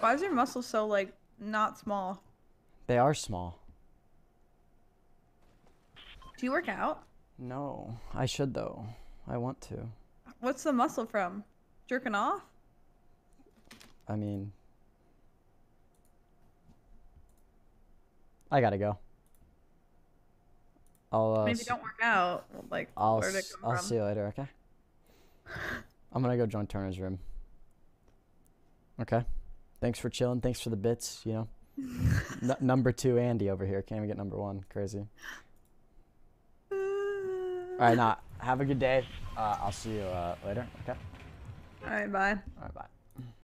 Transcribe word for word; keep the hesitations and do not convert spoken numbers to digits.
Why is your muscle so like not small? They are small. Do you work out? No, I should though. I want to. What's the muscle from? Jerking off? I mean, I gotta go. I'll uh, Maybe s- don't work out. Like, I'll where did it s- come I'll from? see you later. Okay. I'm gonna go join Turner's room. Okay. Thanks for chilling. Thanks for the bits. You know, N- number two Andy over here can't even get number one. Crazy. All right, nah. Have a good day. Uh, I'll see you uh, later. Okay. All right, bye. All right. Bye.